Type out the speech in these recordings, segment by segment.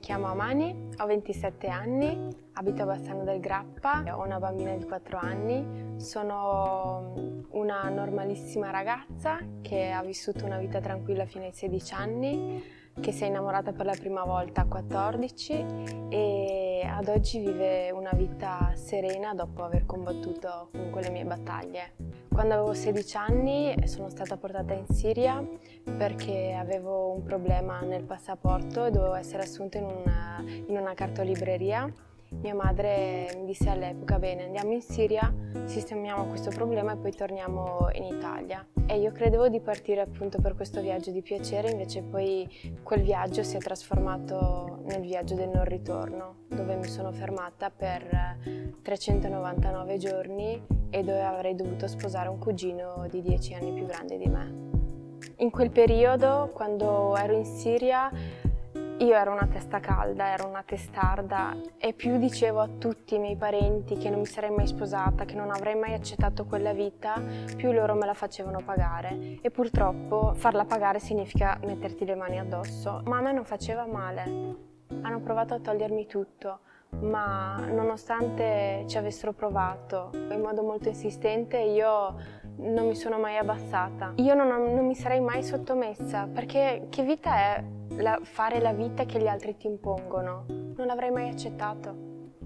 chiamo Amani, ho 27 anni, abito a Bassano del Grappa, ho una bambina di 4 anni, sono una normalissima ragazza che ha vissuto una vita tranquilla fino ai 16 anni, che si è innamorata per la prima volta a 14 e ad oggi vive una vita serena dopo aver combattuto comunque le mie battaglie. Quando avevo 16 anni sono stata portata in Siria perché avevo un problema nel passaporto e dovevo essere assunta in una cartolibreria. Mia madre mi disse all'epoca: bene, andiamo in Siria, sistemiamo questo problema e poi torniamo in Italia. E io credevo di partire appunto per questo viaggio di piacere, invece poi quel viaggio si è trasformato nel viaggio del non ritorno, dove mi sono fermata per 399 giorni e dove avrei dovuto sposare un cugino di 10 anni più grande di me. In quel periodo, quando ero in Siria, io ero una testa calda, ero una testarda e più dicevo a tutti i miei parenti che non mi sarei mai sposata, che non avrei mai accettato quella vita, più loro me la facevano pagare. E purtroppo farla pagare significa metterti le mani addosso. Ma a me non faceva male. Hanno provato a togliermi tutto, ma nonostante ci avessero provato in modo molto insistente, io non mi sono mai abbassata. Io non mi sarei mai sottomessa, perché che vita è fare la vita che gli altri ti impongono? Non l'avrei mai accettato.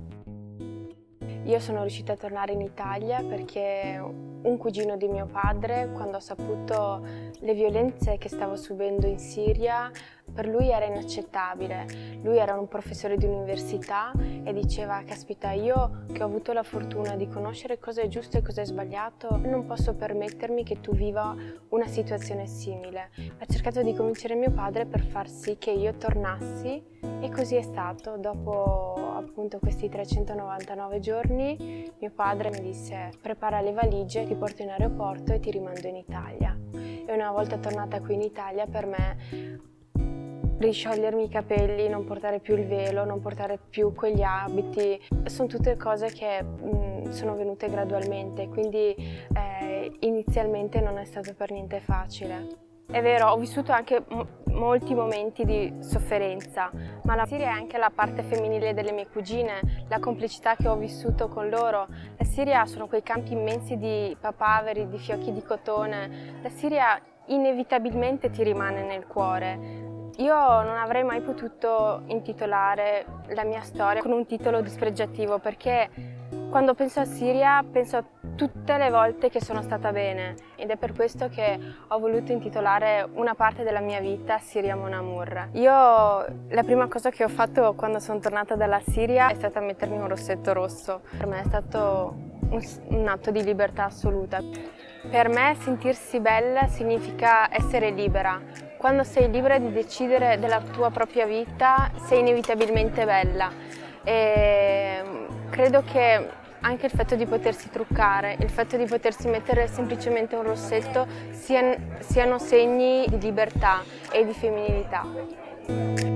Io sono riuscita a tornare in Italia perché un cugino di mio padre, quando ha saputo le violenze che stavo subendo in Siria, per lui era inaccettabile. Lui era un professore di università e diceva: caspita, io che ho avuto la fortuna di conoscere cosa è giusto e cosa è sbagliato, non posso permettermi che tu viva una situazione simile. Ha cercato di convincere mio padre per far sì che io tornassi e così è stato. Dopo appunto questi 399 giorni mio padre mi disse: prepara le valigie, ti porto in aeroporto e ti rimando in Italia. E una volta tornata qui in Italia, per me risciogliermi i capelli, non portare più il velo, non portare più quegli abiti, sono tutte cose che sono venute gradualmente, quindi inizialmente non è stato per niente facile. È vero, ho vissuto anche molti momenti di sofferenza, ma la Siria è anche la parte femminile delle mie cugine, la complicità che ho vissuto con loro. La Siria sono quei campi immensi di papaveri, di fiocchi di cotone. La Siria inevitabilmente ti rimane nel cuore. Io non avrei mai potuto intitolare la mia storia con un titolo dispregiativo, perché quando penso a Siria penso a tutte le volte che sono stata bene, ed è per questo che ho voluto intitolare una parte della mia vita Siria Mon Amour. Io la prima cosa che ho fatto quando sono tornata dalla Siria è stata mettermi un rossetto rosso. Per me è stato un atto di libertà assoluta. Per me sentirsi bella significa essere libera. Quando sei libera di decidere della tua propria vita, sei inevitabilmente bella. E credo che anche il fatto di potersi truccare, il fatto di potersi mettere semplicemente un rossetto siano segni di libertà e di femminilità.